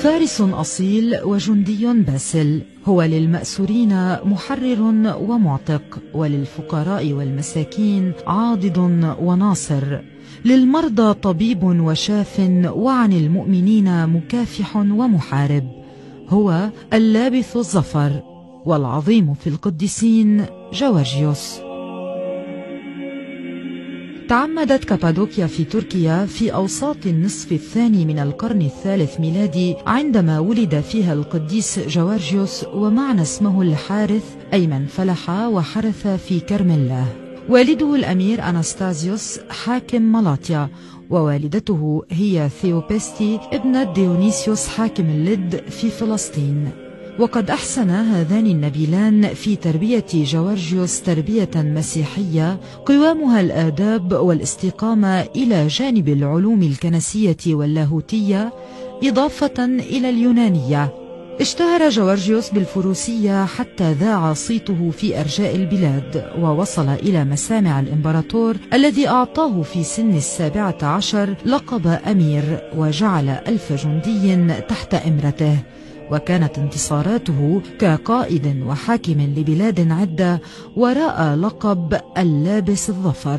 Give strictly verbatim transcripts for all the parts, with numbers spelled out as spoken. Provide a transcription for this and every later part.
فارس أصيل وجندي باسل، هو للمأسورين محرر ومعتق، وللفقراء والمساكين عاضد وناصر، للمرضى طبيب وشاف، وعن المؤمنين مكافح ومحارب، هو اللابث الظفر، والعظيم في القديسين جورجيوس. تعمدت كابادوكيا في تركيا في أوساط النصف الثاني من القرن الثالث ميلادي، عندما ولد فيها القديس جورجيوس، ومعنى اسمه الحارث أي من فلح وحرث في كرم الله. والده الأمير أناستازيوس حاكم ملاطيا، ووالدته هي ثيوبستي ابنة ديونيسيوس حاكم اللد في فلسطين. وقد أحسن هذان النبيلان في تربية جورجيوس تربية مسيحية قوامها الآداب والاستقامة إلى جانب العلوم الكنسية واللاهوتية إضافة إلى اليونانية. اشتهر جورجيوس بالفروسية حتى ذاع صيته في أرجاء البلاد، ووصل إلى مسامع الإمبراطور الذي أعطاه في سن السابعة عشر لقب أمير، وجعل ألف جندي تحت إمرته، وكانت انتصاراته كقائد وحاكم لبلاد عدة وراء لقب اللابس الظفر.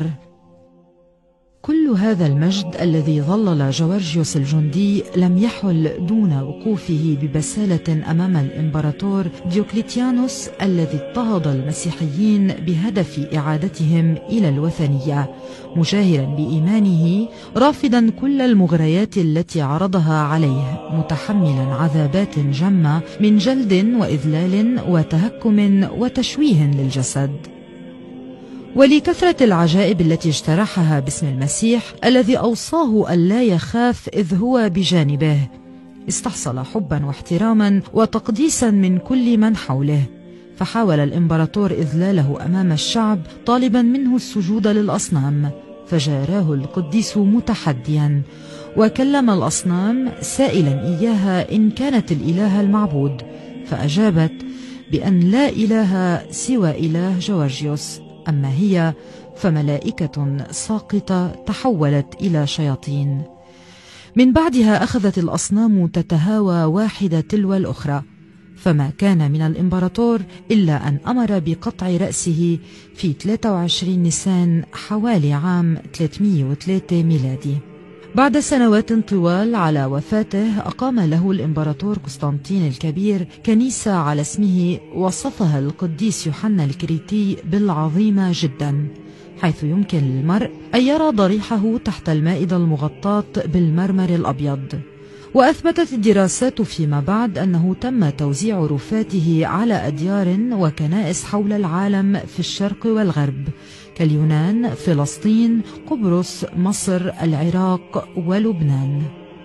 كل هذا المجد الذي ظلل جورجيوس الجندي لم يحل دون وقوفه ببسالة أمام الإمبراطور ديوكليتيانوس الذي اضطهد المسيحيين بهدف إعادتهم إلى الوثنية، مجاهرا بإيمانه، رافضا كل المغريات التي عرضها عليه، متحملا عذابات جمة من جلد وإذلال وتهكم وتشويه للجسد. ولكثرة العجائب التي اجترحها باسم المسيح الذي أوصاه ألا يخاف إذ هو بجانبه، استحصل حبا واحتراما وتقديسا من كل من حوله، فحاول الإمبراطور إذلاله أمام الشعب طالبا منه السجود للأصنام، فجاراه القديس متحديا، وكلم الأصنام سائلا إياها إن كانت الإله المعبود، فأجابت بأن لا إله سوى إله جورجيوس، أما هي فملائكة ساقطة تحولت إلى شياطين. من بعدها أخذت الأصنام تتهاوى واحدة تلو الأخرى، فما كان من الإمبراطور إلا أن أمر بقطع رأسه في ثلاثة وعشرين نيسان حوالي عام ثلاثمئة وثلاثة ميلادي. بعد سنوات طوال على وفاته أقام له الإمبراطور قسطنطين الكبير كنيسة على اسمه، وصفها القديس يوحنا الكريتي بالعظيمة جدا، حيث يمكن للمرء أن يرى ضريحه تحت المائدة المغطاة بالمرمر الأبيض. وأثبتت الدراسات فيما بعد أنه تم توزيع رفاته على أديار وكنائس حول العالم في الشرق والغرب كاليونان، فلسطين، قبرص، مصر، العراق ولبنان.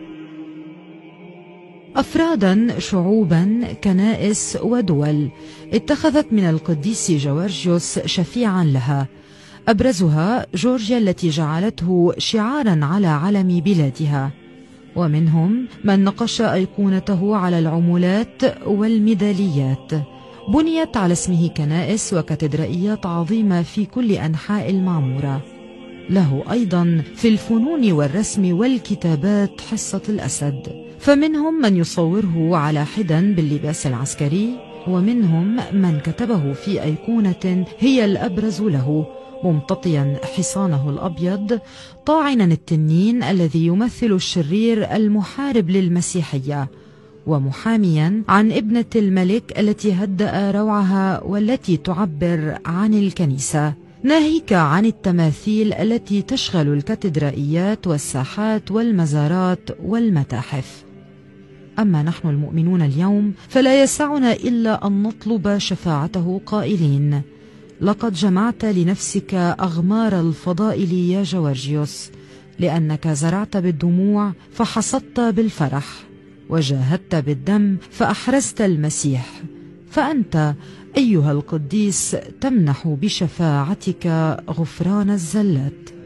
أفرادا، شعوبا، كنائس ودول اتخذت من القديس جورجيوس شفيعا لها، أبرزها جورجيا التي جعلته شعارا على علم بلادها، ومنهم من نقش أيقونته على العملات والميداليات. بنيت على اسمه كنائس وكاتدرائيات عظيمة في كل أنحاء المعمورة. له أيضا في الفنون والرسم والكتابات حصة الأسد، فمنهم من يصوره على حدا باللباس العسكري، ومنهم من كتبه في أيقونة هي الأبرز له، ممتطيا حصانه الأبيض، طاعنا التنين الذي يمثل الشرير المحارب للمسيحية، ومحاميا عن ابنة الملك التي هدأ روعها والتي تعبر عن الكنيسة، ناهيك عن التماثيل التي تشغل الكاتدرائيات والساحات والمزارات والمتاحف. أما نحن المؤمنون اليوم فلا يسعنا إلا أن نطلب شفاعته قائلين: لقد جمعت لنفسك أغمار الفضائل يا جورجيوس، لأنك زرعت بالدموع فحصدت بالفرح، وجاهدت بالدم فأحرزت المسيح، فأنت أيها القديس تمنح بشفاعتك غفران الزلات.